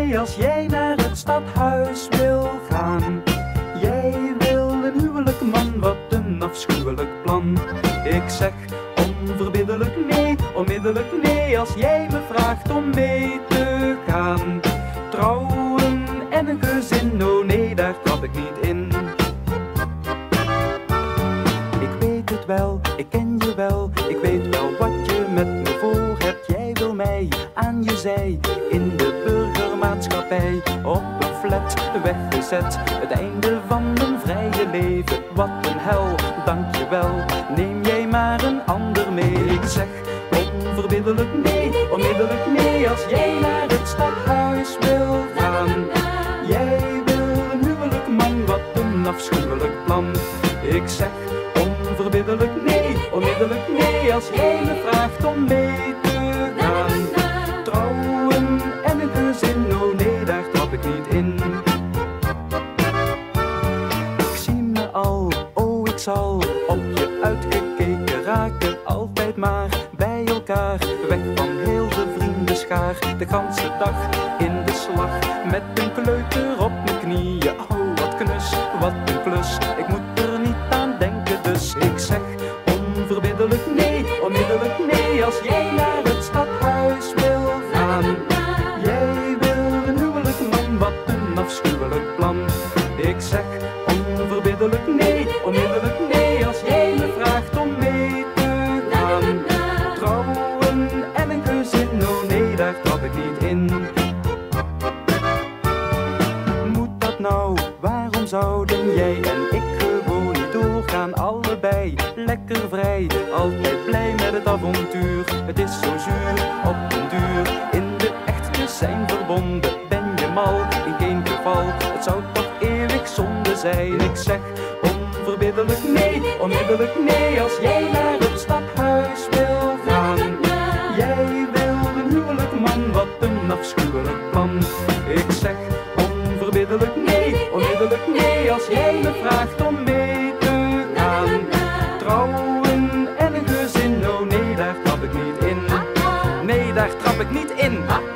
nee als jij naar het stadhuis wil gaan. Jij wil een huwelijk man, wat een afschuwelijk plan. Ik zeg onverbiddelijk nee, onmiddellijk nee als jij me vraagt om mee te gaan. Trouwen en een gezin, oh nee, daar trap ik niet in. Ik weet het wel, ik ken je wel, ik weet wel wat je met me voor hebt. Jij wil mij aan je zij, in de burgermaatschappij, op een flat weggezet. Het einde van een vrije leven, wat een hel, dankjewel. Neem jij maar een ander mee. Ik zeg onverbiddelijk nee, onmiddellijk nee als jij naar het stadhuis wil gaan. Jij wil een huwelijk man, wat een afschuwelijk plan. Ik zeg onverbiddelijk nee, onmiddellijk nee als jij me vraagt om mee te gaan. Trouwen en een gezin, oh nee, daar trap ik niet in. Ik zie me al, oh ik zal op je uitgekeken raken. Altijd maar bij elkaar, weg van heel de vriendenschaar. De ganse dag in de slag, met een kleuter op mijn knieën. Oh wat knus, wat een klus, ik moet er niet aan denken. Dus ik zeg onverbiddelijk nee, onmiddellijk nee als jij naar het stadhuis wil gaan. Jij wil een huwelijk man, wat een afschuwelijk plan. Ik zeg onverbiddelijk nee, onmiddellijk nee als jij me vraagt om mee te gaan. Trouwen en een gezin, oh nee, daar trap ik niet in. Moet dat nou, waarom zouden jij en ik gewoon niet doorgaan? Allebei lekker vrij, altijd blij met het avontuur. Het is zo zuur op den duur, in de echt te zijn verbonden. Ben je mal, in geen geval, het zou toch eeuwig zonde zijn. Ik zeg onverbiddelijk nee, onmiddellijk nee als jij naar het stadhuis wil gaan. Jij wil een huwelijk man, wat een afschuwelijk plan. Ik zeg onverbiddelijk nee, onmiddellijk nee als jij me vraagt om mee te gaan. Trouwen en een gezin, oh nee, daar trap ik niet in. Nee, daar trap ik niet in.